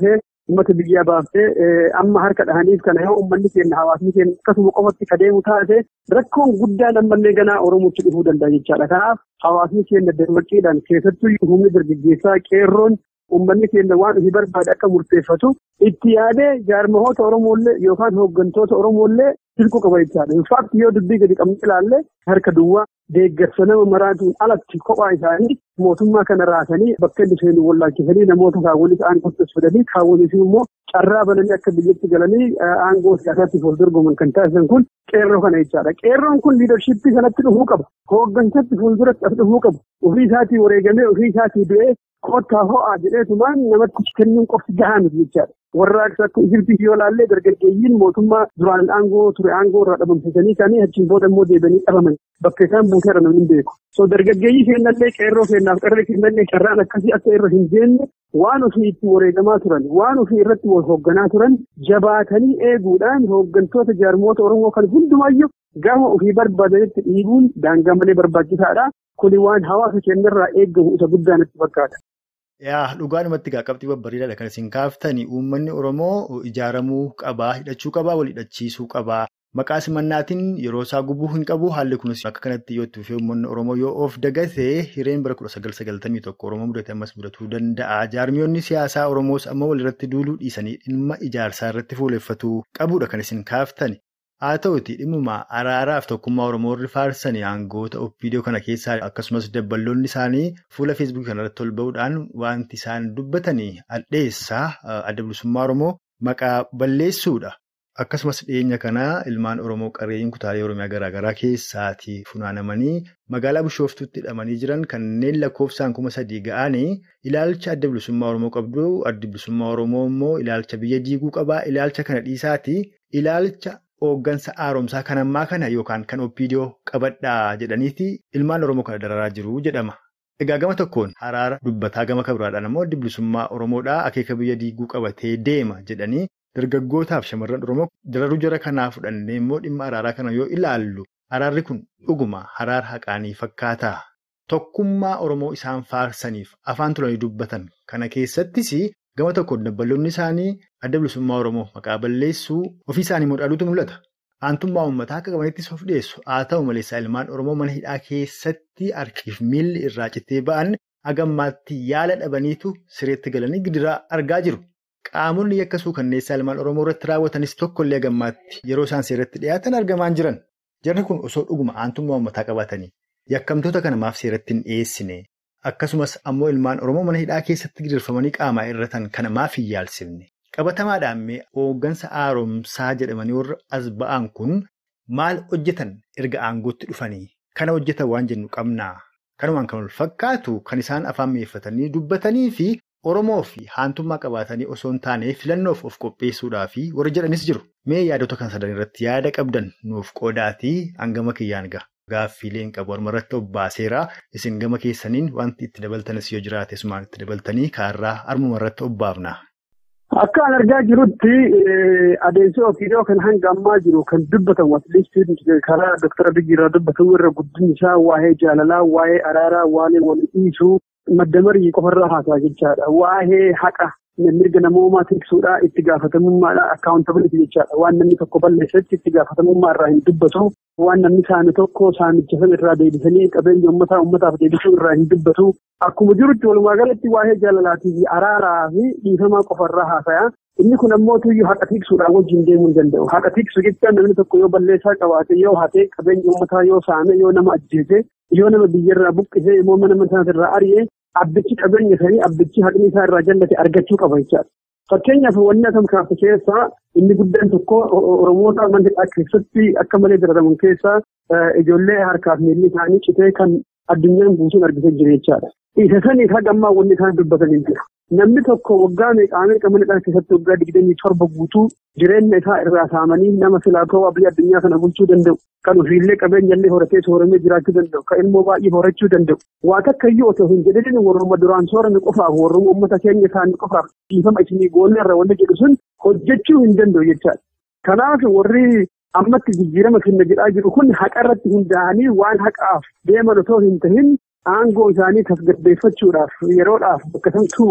uummata biyyaa baaftee amma harka dhahaniif kana yoo uummanni keenya hawaasni keenya akkasuma qofatti kadeemu taate rakkoon guddaan ammallee ganaa Oromootti dhufuu danda'a jechaadha. Kanaaf hawaasni keenya dammaqqiidhaan keessattuu humni dargaggeessaa qeerroon uummanni keenya waan ofii barbaade akka murteeffatu itti yaadee jaarmahoota Oromoollee yookaan hooggantoota Oromoollee silkuu qaba jechaadha. Infaakti yoo dubbii gadi qabnu ilaalle harka duwwaa deeggarsa nama maraatuun alatti kophaa isaanii mootummaa kana raasanii bakka inni seenuu wallaalchisanii namoota kaawwanis aangoo fudhanii kaawwanis immoo carraa bananii akka biyyatti galanii aangoo siyaasaatti fuuldurgoman kan taasisan kun qeerroo kana jechaadha. Qeerroon kun liidarshiippii kanatti dhufuu qaba. Hooggansatti fuulduratti as dhufuu qaba. Ofii isaatii wareegamee ofii isaatii du'ee koottaa ho'aa jedheetumaan namatti kennuun qofti gahaa miti jechaadha. Warraaqsa akka Ijirbii yoo laallee dargaggeeyyiin mootummaa duraan aangoo ture aangoo irraa dhabamsiisanii kanii achiin booda immoo deebi'anii dhabaman bakka isaan buuteera namni hin beeku. So dargaggeeyyii kennallee qeerroo kennaaf qeerroo kennallee carraan akkasii akka irra hin jenne waan ofii itti wareegamaa turan waan ofii irratti wal hoogganaa turan jabaatanii eeguudhaan hooggantoota jaarmoota Oromoo kan hundumaayyuu gama ofii barbaadanitti dhiibuun daangaa malee barbaachisaadha. Kuni waan hawaasa keenyarraa eeggamu isa guddaa natti fakkaata. Dhugaadhumatti qabxii babbareedaadha kan isin kaaftanii uummanni Oromoo ijaaramuu qabaa, hidhachuu qabaa, wal hidhachiisuu qabaa. Maqaa simannaatiin yeroo isaa gubuu hin qabu. Haalli kunis akka kanatti yoo tuufee uummanni Oromoo yoo of dagate hireen bara 1991 Oromoo mudate ammas mudatuu danda'a. Jaarmiyoonni siyaasaa Oromoos amma walirratti duuluu dhiisanii dhimma ijaarsaa irratti fuuleffatuu qabudha kan isin kaaftani. Haa ta'uti dhimmuma araaraaf tokkummaa Oromoo warri faarsanii aangoota viidiyoo kana keessaa akkasumas dabballoonni isaanii fuula feesbuukii kanarratti ol ba'uudhaan wanti isaan dubbatanii addeessaa adda bilisummaa Oromoo maqaa balleessuudha. Akkasumas dhiyeenya kana ilmaan Oromoo qarreeyyiin kutaalee Oromiyaa garaagaraa keessaatii funaanamanii magaalaa Bishooftuutti hidhamanii jiran kanneen lakkoofsaan 3,000 ga'anii ilaalcha adda bilisummaa Oromoo qabdu. Adda bilisummaa Oromoo immoo ilaalcha biyya diiguu qabaa. Ilaalcha kana dhiisaatii ilaalcha hooggansa haaromsaa kan ammaa kana yookaan kan OPDO qabadhaa jedhaniiti ilmaan Oromoo kana dararaa jiru jedhama. Egaa gama tokkoon araara dubbataa gama kabiraadhaan ammoo adda bilisummaa Oromoodhaa akeeka biyya diiguu qabatee deema jedhanii dargaggootaaf shamarran Oromoo dararuu jara kanaa fudhannee immoo dhimma araaraa kana yoo ilaallu araarri kun dhuguma araara haqaanii fakkaata. Tokkummaa Oromoo isaan faarsaniif afaan tolanii dubbatan kana keessattis gama tokkoon dabballoonni isaanii adda bilisummaa Oromoo maqaa balleessuu ofii isaanii modaaluutu mul'ata. Aantummaa uummataa akka qabanittis of dhiyeessu. Haa ta'u maleessaa ilmaan Oromoo mana hidhaa keessatti harkiif miilli irraa cittee ba'an hagammaatti yaala dhabaniitu sireetti galanii gidiraa argaa jiru. Qaamonni yakkasuu kanneessaa ilmaan Oromoo irratti raawwatanis tokkollee hagammaatti yeroo isaan seeratti dhiyaatan argamaan jiran. Jarri kun osoo dhuguma aantummaa uummataa qabatanii yakkamtoota kana maaf seeratti hin dhiyeessine. Akkasumas ammoo ilmaan Oromoo mana hidhaa keessatti gidirfamanii qaamaa irratan kana maaf hin yaalsifne. Qabatamaadhaan mee hooggansa haaromsaa jedhamanii warra as ba'an kun maal hojjetan erga aangootti dhufanii? Kana hojjetan waan jennu qabnaa. Kanumaan kan wal fakkaatu kan isaan afaan mi'eeffatanii dubbatanii fi Oromoo fi haantummaa qabaatanii osoo hin taane filannoof of qopheessuudhaa fi warra jedhanis jiru. Mee yaadota kan sadan irratti yaada qabdan nuuf qoodaatii hangama kiyyaan gaha. Gaaffiileen qabu warmarratti obbaaseera. Isin gama keessaniin wanti itti dabaltanis yoo jiraate sumaan itti dabaltanii kaarraa armumarratti obbaafna. Akka an argaa jirutti adeemsa OPDO kan hanga ammaa jiru kan dubbatan wasliistiin karaa Dr. Abiyyi irraa dubbatan irra guddin isaa waa'ee jaalalaa, waa'ee araaraa, waa'ee wal dhiisuu madda marii qofarraa haasaa jechaadha. Waa'ee haqa mirga namoomaa tiksuudhaa itti gaafatamummaadha akkaawuntabiliti jechaadha. Waan namni tokko balleessetti itti gaafatamummaa irraa hin dubbatu. Waan namni saame tokko saamicha sana irraa deebisanii qabeenya uummataaf deebisuu irraa hin dubbatu. Akkuma jirutti walumaa galatti waa'ee jaalalaatii fi araaraa fi dhiifamaa qofarraa haasaya. Inni kun ammoo tuyyuu haqa tiksuudhaan wajjin deemuu hin danda'u. Haqa tiksu jechuun namni tokko yoo balleessaa qabaate yoo hatee qabeenya uummataa yoo saame yoo nama ajjeese yoo nama biyyarraa buqqisee immoo mana manaatirraa ari'ee abbichi qabeenya sanii abbichi haqni isaa irraa jallate argachuu qaba jechaadha. Fakkeenyaaf wanni asam kaafte keessaa inni guddaan tokko Oromoota mana hidhaa keessatti akka malee dararaman keessaa ijoollee harkaaf miilli isaanii citee kan addunyaan buusuun argisiisaa jira jechaadha. Isa saniif haga ammaa wanni isaan dubbatanii jira. Namni tokko waggaa meeqaa mana hidhaa keessatti waggaa 27 guutuu jireenya isaa irraa saamanii nama silaatoo biyya addunyaa kana bulchuu danda'u. Kan ofiillee qabeenyallee horatee sooramee jiraachuu danda'u. Kan immoo baay'ee horachuu danda'u. Waa takka iyyuu otoo hin jedhin warruma duraan soorame qofaaf warruma uummata keenya isaanii qofaaf dhiifama isinii goonee irra wanti jedhu sun hojjechuu hin danda'u jechaadha. Kanaaf warri ammatti jijjiirama kenna jedhaa jiru kun haqa irratti hundaa'anii waan haqaaf deeman otoo hin tahin aangoo isaanii tasgabbeeffachuudhaaf yeroodhaaf bakka san turuudhaaf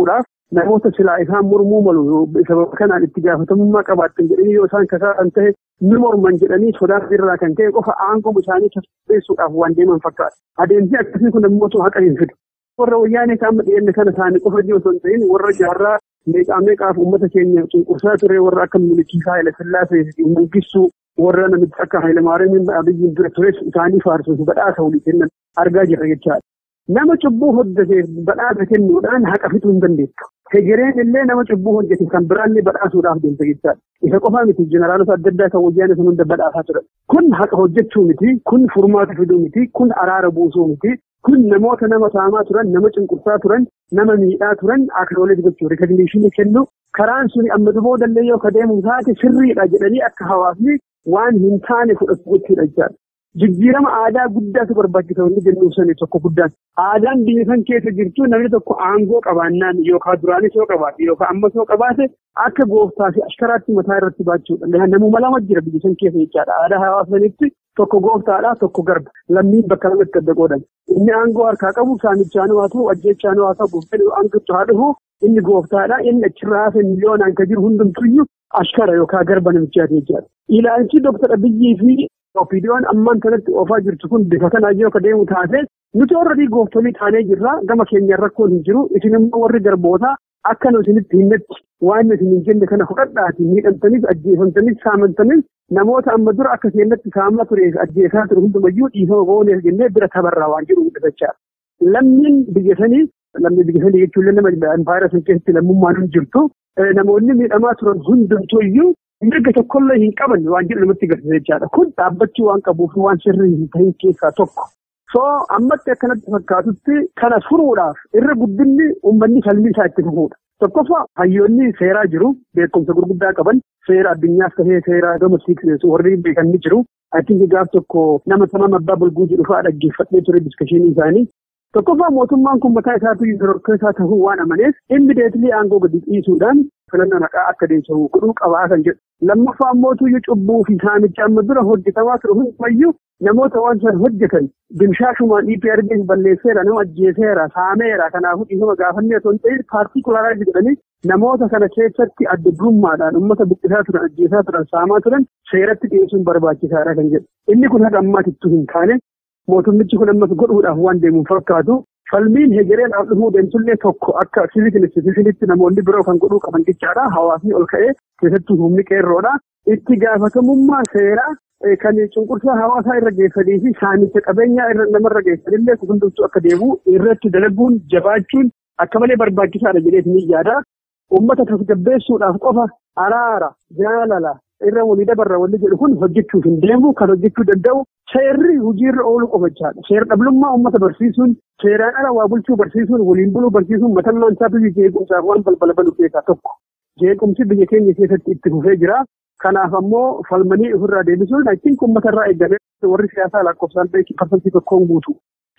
namoota silaa isaan mormuu malu sababa kanaan itti gaafatamummaa qabaatan jedhanii yoo isaan kasaaran ta'e ni morman jedhanii sodaa irraa kan ka'e qofa aangoo isaanii tasgabbeessuudhaaf waan deeman fakkaata. Adeemsi akkasii kun immoo haqa hin fidu. Warra wayyaanee qaama dhiyeenya kana isaanii qofa osoo hin ta'in warra jaarraa meeqaaf uummata keenya cunqursaa ture warra akka Milikiisaa Haayile Sillaasee Mangistuu warra namicha akka Haayile Maariyaam Abiyyiin dura tures isaanii faarsuuf badhaasa walii kennan argaa jirra jechaadha. Nama cubbuu hojjete badhaasa kennuudhaan haqa fixuu hin dandeessu. Hegereen illee nama cubbuu hojjete kan biraallee badhaasuudhaaf deemsa jechaadha. Isa qofaa miti jeneraalota adda addaa kan wayyaanee sun hunda badhaasaa turan. Kun haqa hojjechuu miti, kun furmaata fiduu miti, kun araara buusuu miti, kun namoota nama saamaa turan, nama cunqursaa turan, nama miidhaa turan akiroolee gochuu rikogniishinii kennu karaan suni amma duboodallee yoo ka deemu taate sirriidha jedhanii akka hawaasni waan hin taane fudhatu gochuudha jechaadha. Jijjiirama aadaa guddaatu barbaachisa wanti jennuuf sanii tokko guddaan. Aadaan biyya san keessa jirtu namni tokko aangoo qabaannaan yookaan duraanis yoo qabaate yookaan ammas yoo qabaate akka gooftaa fi ashkaraatti mataa irratti baachuudha. Namuma lama jira biyya san keessa jechaadha. Aadaa hawaasa sanitti tokko gooftaadha tokko garba. Lammiin bakka lamatti adda qoodan. Inni aangoo harkaa qabu saamichaan waa ta'u ajjeechaan waa ta'u fedhu aangootti haa dhufu inni gooftaadha. Inni achirraa hafe miliyoonaan kan jiru hundumtuyyuu ashkara yookaan garba namichaati jechaadha. Ilaalchi Dr. Abiyyi fi Opiidiyoon ammaan kanatti oofaa jirtu kun bifa kanaan yoo deemu taate nuti warra gooftolii taanee jirra gama keenyaan rakkoon hin jiru isin immoo warri garbootaa akka nu isinitti hinnetti waan nuti hin jenne kana fudhadhaati miidhamtanis ajjeefamtanis saamamtanis namoota amma dura akka keenyatti saamaa tureef ajjeesaa ture hundumayyuu dhiifama gooneef jennee bira tabarraa waan jiru guddifachaa. Lammiin biyya sanii jechuun nama vaayirasii keessatti lammummaan hin jirtu namoonni miidhamaa turan hundumtuuyyuu mirga tokkollee hin qaban waan jedhu namatti agarsiisa jechaadha. Kun dhaabbachuu waan qabuuf waan sirrii hin ta'in keessaa tokko. Ammatti akkanatti fakkaatutti kana furuudhaaf irra guddinni uummanni falmii isaa itti fufuudha. Tokkoffaa hayyoonni seeraa jiru beekumsa gurguddaa qaban seera addunyaas ta'ee seera domestiks warri beekan ni jiru. Ati gaaf tokko nama tamam abbaa bulguu jedhu fa'aa dhaggeeffadhee ture diskashinii isaanii. Tokkoffaa mootummaan kun mataa isaatu yeroo ta'uu waan amaneef immideetlii aangoo gadi dhiisuudhaan filannoo haqaa akka deemsamu godhuu qabaa kan jedhu. Lammaffaa immoo cubbuu fi saamicha amma dura hojjetamaa ture hundumayyuu namoota waan san hojjetan dimshaashumaan EPRDs balleesseera nama ajjeeseera saameera kanaafuu dhiifama gaafannee osoo hin ta'in paartikulaaraa jedhanii namoota kana keessatti adda durummaadhaan uummata buqqisaa turan ajjeesaa turan saamaa turan seeratti dhiyeessuun barbaachisaadha kan jedhu. Inni kun haga ammaatittuu hin taane mootummichi kun ammas godhuudhaaf waan deemuun fakkaatu. Falmiin hegereen al dhufuu deemsullee tokko akka civic institutionitti namoonni biroo kan godhuu qaban jechaadha. Hawaasni ol ka'ee keessattuu humni qeerroodha. Itti gaafatamummaa seeraa kan cunqursaa hawaasaa irra geessanii fi saamicha qabeenyaa irra namarra geessanillee hundumtuu akka deemu irratti dalaguun jabaachuun akka malee barbaachisaadha jedhee ni yaada. Uummata tasgabbeessuudhaaf qofa araara jaalala irra walii dabarra wanni jedhu kun hojjechuuf hin deemu kan hojjechuu danda'u seerri hojiirra ooluu qofachaadha. Seera dhablummaa uummata barsiisuun seeraan ala waa bulchuu barsiisuun waliin buluu barsiisuun matammaan isaa biyya jeequmsaaf waan balbala balu keessaa tokko. Jeequmsi biyya keenya keessatti itti fufee jira. Kanaaf ammoo falmanii ofirraa deebisuun achiin uummata irraa eegame warri siyaasaa lakkoofsaan beekii parsantii tokkoon guutu.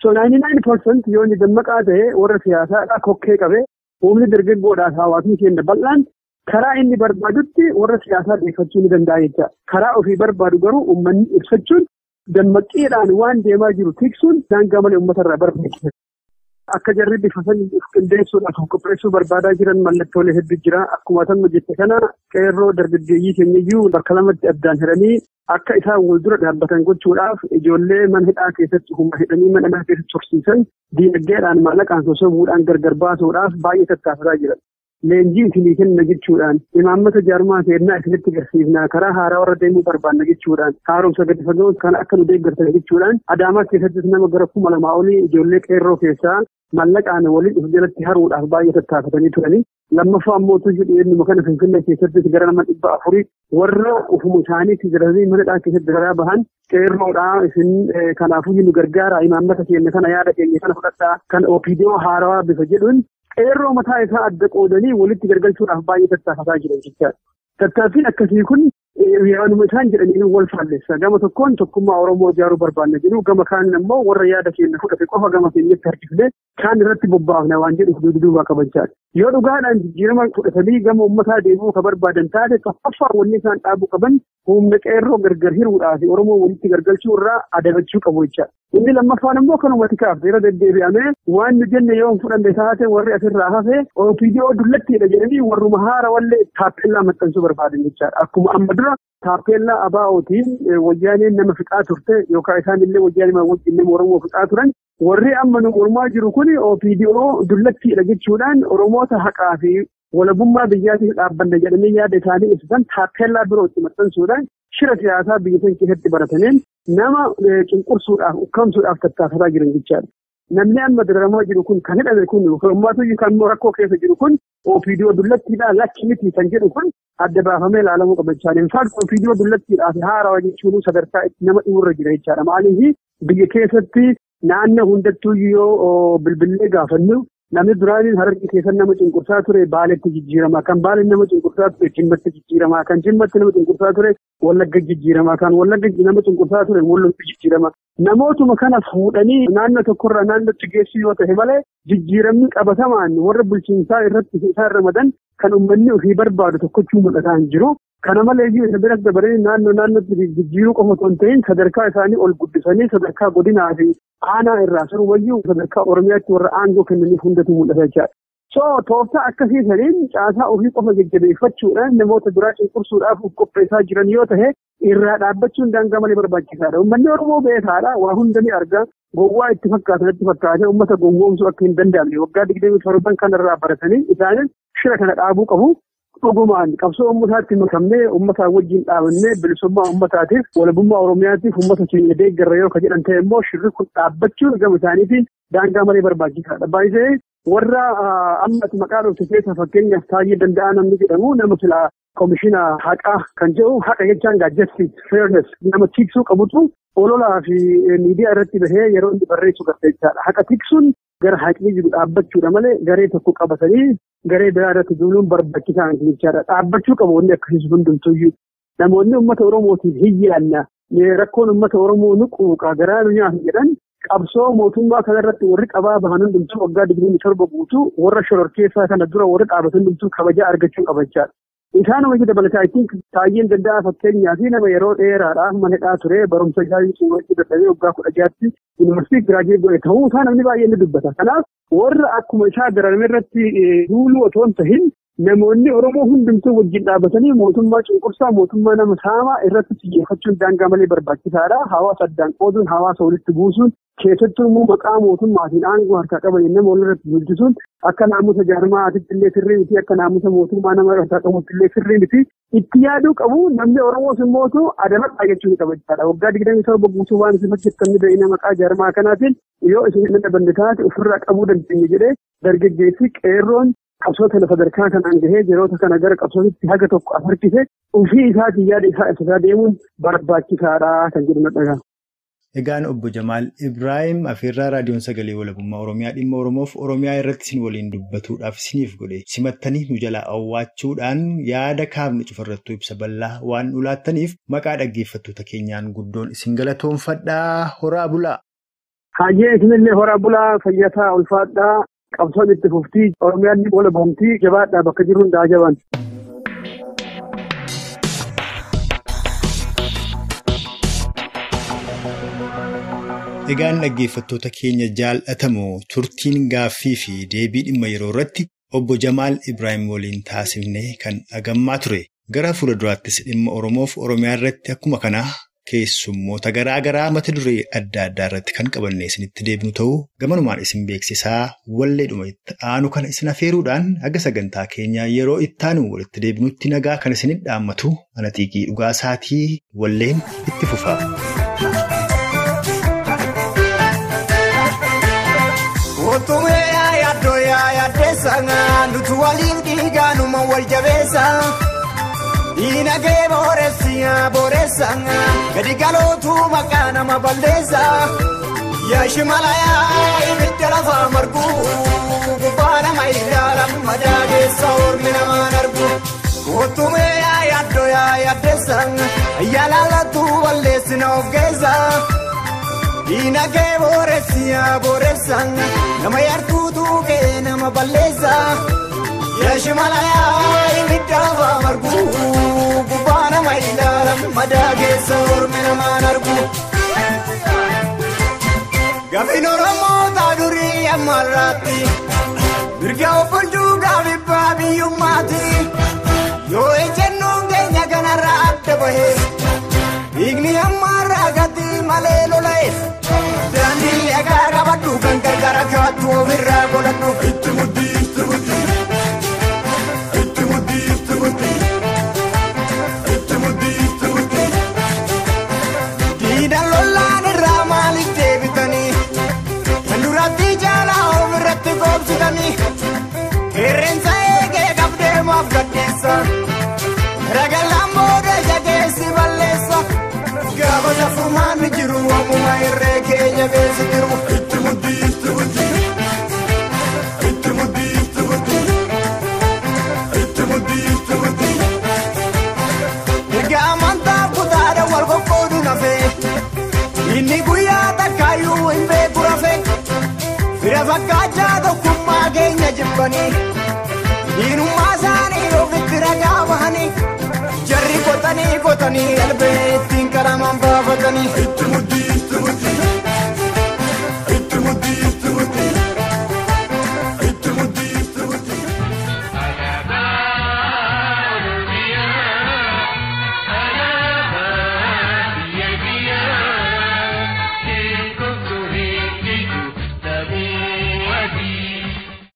99% yoo inni dammaqaa ta'e warra siyaasaadhaa kokkee qabee humni dargaggoodhaaf hawaasni keenya bal'aan karaa inni barbaadutti warra siyaasaa dhiyeeffachuu ni danda'a jecha. Karaa ofii barbaadu garuu uummanni ibsachuun dammaqqiidhaan waan deemaa jiru tiksuun daangaa malee uummata irraa barbaachisa. Akka jarri bifa sanii qindeessuudhaaf qopheessuu barbaadaa jiran mallattoolee hedduu jira. Akkuma tan hojjette kana qeerroo dargaggeeyyii keenyayyuu bakka lamatti addaan hidhanii akka isaan wal dura dhaabbatan gochuudhaaf ijoollee mana hidhaa keessatti humna hidhanii mana hidhaa keessatti tursiisan diinagdeedhaan maallaqaan sosobuudhaan gargar baasuudhaaf baay'ee tattaafataa jiran. Leenjii isinii kenna jechuudhaan imaammata jaarmaa seennaa isinitti agarsiifna karaa haaraa warra deemuu barbaanna jechuudhaan haaromsa gadi fagoo kan akka nu deeggartan jechuudhaan adaamaa keessattis nama gara 2,000 olii ijoollee qeerroo keessaa maallaqaan waliin of jalatti haruudhaaf baay'ee tattaafatanii turanii. Lammaffaa ammoo dhiyeennuma kana Finfinnee keessattis gara nama 400 warra ufuma isaaniitti jiranii mana hidhaa keessatti garaa bahan qeerroodhaa isin kanaafuu nu gargaara imaammata keenya kana yaada keenya kana fudhadhaa kan OPDO haarawaa bifa jedhuun qeerroo mataa isaa adda qoodanii walitti gargalchuudhaaf baay'ee tattaafataa jiran jechaadha. Tattaaffiin akkasii kun yaaduma isaan jedhanii wal faalleessa. Gama tokkoon tokkummaa Oromoo ijaaruu barbaanna jedhu gama kaan immoo warra yaada keenya fudhate qofa gama keenyatti harkifnee kaan irratti bobbaafna waan jedhu duuba qabachaadha. Yoo dhugaadhaan jijjiirama fudhatanii gama uummataa deemuu ka barbaadan taate tokkoffaa wanni isaan dhaabuu qaban humna qeerroo gargar hiruudhaa fi Oromoo walitti gargalchuu irraa adabachuu qabu jecha. Inni lammaffaan immoo kanumatti kaafte irra deddeebi'amee waan nu jenne yoo fudhanne taate warri asirraa hafe OPDO dullattiidha jedhanii warruma haara wallee taappellaa maxxansuu barbaadan jechaadha. Akkuma amma dura taappellaa ABO'tiin wayyaaneen nama fixaa turte yookaan isaan illee wayyaanee wajjin nama Oromoo fixaa turan warri amma nu mormaa jiru kun OPDO dullattiidha jechuudhaan Oromoota haqaa fi walabummaa biyyaatiif dhaabbanna jedhanii yaada isaanii ibsatan taappellaa birootti maxxansuudhaan shira siyaasaa biyya sana keessatti barataniin nama cunqursuudhaaf ukkamsuudhaaf tattaafataa jiran jechaadha. Namni amma diramamaa jiru kun kan hidhame kun uummata kan rakkoo keessa jiru kun OPDO dullattiidhaa lakki miti kan jedhu kun adda baafamee ilaalamuu qaba jechaadha. Infaat OPDO dullattiidhaa fi haarawaa jechuun sadarkaa itti nama dhiburra jira jechaadha. Maaliif biyya keessatti naannoo hundattuu yoo bilbilee gaafannu namni duraanii Harargee keessatti nama cunqursaa ture Baaleetti jijjiiramaa kan Baaleen nama cunqursaa ture Jimmatti jijjiiramaa kan Jimmatti nama cunqursaa ture Wallagga jijjiiramaa kan Wallagga nama cunqursaa ture Wallootti jijjiiramaa. Namootuma kana fuudhanii naannoo tokkorraa naannootti geessu yoo ta'e malee jijjiiramni qabatamaan warra bulchiinsaa irratti isaan ramadan kan uummanni ofii barbaadu tokkochuu mul'ataa hin jiru. Kana malee isa biratti dabalanii naannootti jijjiiruu qofa otoo hin ta'in sadarkaa isaanii ol guddisanii sadarkaa godinaa fi aanaa irraa saruwayyuu sadarkaa Oromiyaatti warra aangoo kennaniif hundatu mul'ata jechaadha. Tooftaa akkasii saniin caasaa ofii qofa jajjabeeffachuudhaan namoota biraa cunqursuudhaaf qopheessaa jiran yoo ta'e irraa dhaabbachuun daangaa malee barbaachisaadha. Uummanni Oromoo beekaadha. Waa hunda ni arga. Gowwaa itti fakkaatanitti fakkaatee uummata gowwoomsuu akka hin danda'amne waggaa 27 kanarraa baratanii isaanis shira kana dhaabuu qabu. Dhugumaan qabsoo uummataatti makamnee uummataa wajjin dhaabannee bilisummaa uummataatiif walabummaa Oromiyaatiif uummata keenya deeggarra yoo ka jedhan ta'e immoo shirri kun dhaabbachuun gama isaaniitiin daangaa malee barbaachisaadha. Baay'ee warra amma maqaa dhufte keessa fakkeenyaaf Taayyee Danda'aa namni jedhamu nama filaa koomishina haqaa kan jedhu haqa jechaan justice fairness nama tiksuu qabutu ololaa fi miidiyaa irratti bahee yeroo inni barreessu garteessaadha. Haqa tiksuun gara haqni jiru dhaabbachuudha malee garee tokko qabatanii garee biraa irratti duuluun barbaachisaa jechaadha. Dhaabbachuu qabu wanni akkasii hundumtuyyuu. Namoonni uummata Oromootiif hiyyaanna rakkoon uummata Oromoo nuquuqa garaa nyaata jedhan qabsoo mootummaa kanarratti warri qabaa bahan hundumtuu waggaa 27 guutuu warra shororkeessaa kana dura warri dhaabatan hundumtuu kabajaa argachuu qabachaadha. Isaan hojii dabalataa ittiin Taayyeen Danda'aa fakkeenyaa fi nama yeroo dheeraadhaaf mana hidhaa ture barumsa isaa xumuratti dadhabee waggaa 16tti yuunivarsiitii giraajuweet godhe ta'uu isaa namni baay'ee ni dubbata. Kanaaf warra akkuma isaa darame irratti duuluu otoo hin tahin namoonni Oromoo hundumtuu wajjin dhaabatanii mootummaa cunqursaa mootummaa nama saamaa irratti xiyyeeffachuun daangaa malee barbaachisaadha. Hawaasa addaan qooduun hawaasa walitti buusuun keessattuu immoo maqaa mootummaatiin aangoo harkaa qaban nama walirratti guddisuun akka naamusa jaarmaatitti illee sirrii miti akka naamusa mootummaa nama harkaa qabutti illee sirrii miti itti yaaduu qabu namni Oromoos immoo adabadhaa jechuun qaba jechaadha. Waggaa 27 guutuu waan isin hojjettan beekna maqaa jaarmaa kanaatiin yoo isin hin dhabanne taate ofirraa qabuu dandeenya jedhee dargaggeessi qeerroon qabsoota lafa sadarkaa kanaan gahee yeroota kana gara qabsootitti haga tokko afarkise ofii isaatiin yaada isaa deemuun barbaachisaadha kan jedhu nadhagaa. Egaan obbo Jamaal Ibraayim Afeerraa Raadiyoon Sagalee Walabummaa Oromiyaa dhimma Oromoof Oromiyaa irratti isin waliin dubbatuudhaaf isiniif godhe simattanii nu jalaa awwaachuudhaan yaada kaafne cufarrattuu ibsa bal'aa waan ulaattaniif maqaa dhaggeeffattoota keenyaan guddoon isin galatoomfadhaa horaa bulaa. Hayyee isinillee horaa bulaa fayyataa ulfaadhaa qabsoon itti fuftii Oromiyaan ni walabamtii jabaadhaa bakka jiru hundaa jaban. Egaan dhaggeeffattoota keenya jaalatamoo turtiin gaaffii fi deebii dhimma yeroo irratti obbo Jamaal Ibraayim waliin taasifne kan dhagammaa ture. Gara fuula duraattis dhimma Oromoof Oromiyaa irratti akkuma kanaa keessummoota garaa garaa mata duree adda addaa irratti kan qabannee isinitti deebinu ta'uu gamanumaan isin beeksisaa walleedhuma itti aanu kana isin afeeruudhaan haga sagantaa keenyaa yeroo itti aanu walitti deebinutti nagaa kan isin dhaammatu ana xiiqii dhugaasaatii walleen itti fufaa. Otumee yaaddo yaaddeessa nuti waliin dhiigaanuma wal jabeessa diinagdee boreessa gadi galootu maqaa nama balleessa yaashimalayaa ibidda lafa margu gubbaa nama ilaala madaageessa ormi namaan argu. Otumee yaaddo yaaddeessa yaalaalatu balleessina of geessa. Diinagdee boreessa nama yartuutu kee nama balleessa Yashimalayaa imidhaaba margu gubbaa nama ilaalan madaa keessa ormi namaan argu. Gaafiin Oromoo durii ammarraatti mirga obbolchuu gaafibbaa biyyummaati. Yoo ejjennoon keenya kanarraa adda bahee dhiigni ammarraa gati malee lola'e. Daandii egaa qabadhu kan gargaara kaattu ofirraa godhadhu. Itti mudii itti mudii. Diidan lolaan irraa maaliif deebitanii kan duratti jaalaa ofirratti goobsitanii qeerransa eegee qabdeemaaf gaddeessa ragalaan booda jageessi balleessa gaafa saffumaan jiru waamuma irree keenya beesi jiru. Itti mudii itti mudii. Itti mudii itti mudii. Itti mudii itti mudii. Erga amantaa kutaadha wal qoqqoodu nafee inni guyyaa takkaayyuu hin beeku rafee fira fakkaachaa tokkummaa keenya jibbanii diinummaa isaanii ofitti ragaa bahanii jarri qotanii qotanii albee